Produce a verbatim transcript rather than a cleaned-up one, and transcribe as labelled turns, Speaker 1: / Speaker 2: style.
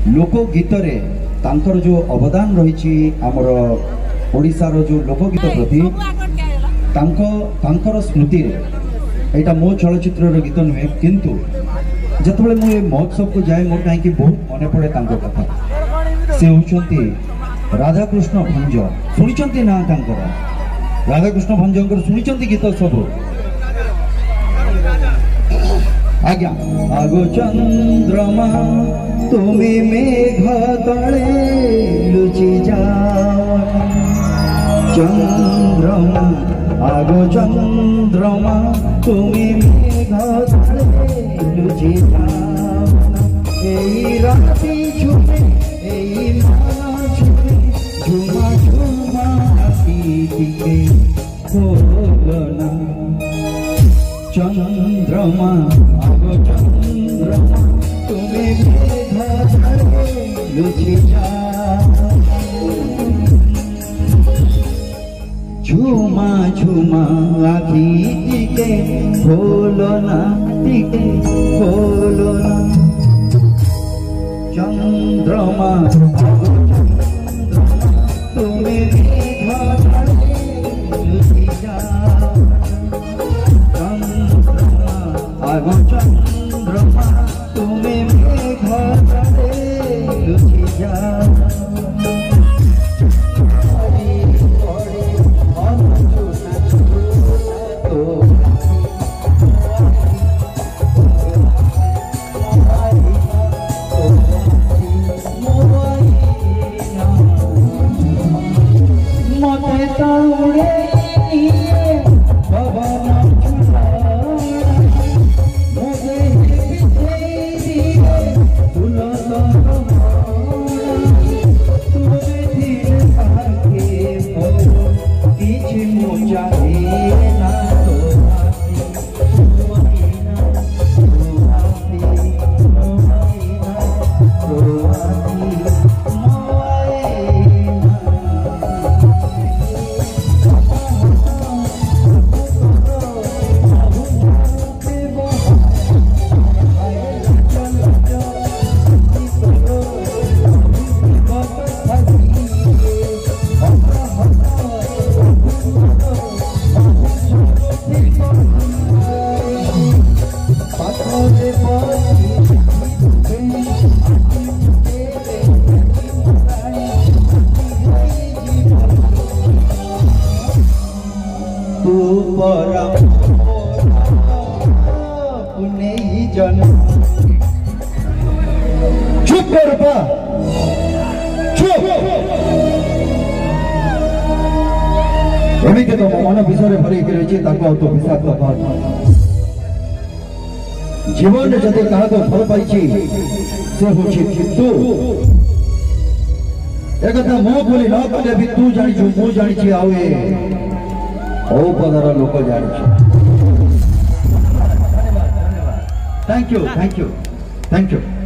Speaker 1: लोकगीत रे तांकर जो अवदान रही आमर ओडिशार जो लोकगीत प्रति तांको तांकर स्मृति रे एटा मो चलचित्र गीत नुहे किंतु जिते मुझे महोत्सव को जाए मोर कहीं बहुत मन पड़े तांको कथा से होचंती राधाकृष्ण भंज शुणी ना तांकर राधाकृष्ण भंजर शुणी गीत सब आज्ञा आगो चंद्रमा तुम्हें मेघ तले लुचि जाओ चंद्रमा आगो चंद्रमा तुम्हें मेघ तले लुचि जाओ एई राती छुपे एई माला छुपे झुमा झुमा पीके खोलना चंद्रमा आगो चंद्रमा तुम्हें मेघ तले लुचि जाओ झुमा झुमा आखी टिके खोलना टिके खोलना चंद्रमा तुम्हें मेघ तले लुचि जाओ चंद्रमा आगो चंद्रमा तुम्हें मेघ तले लुचि जाओ चुप कर पा चुप एमिके तो मन विषय भरी तो विषाक्त जीवन जदि क्या भल पाई से तू एक मो बोली न कले भी तू जानी मु जानी औपदार लोक जानी thank you thank you thank you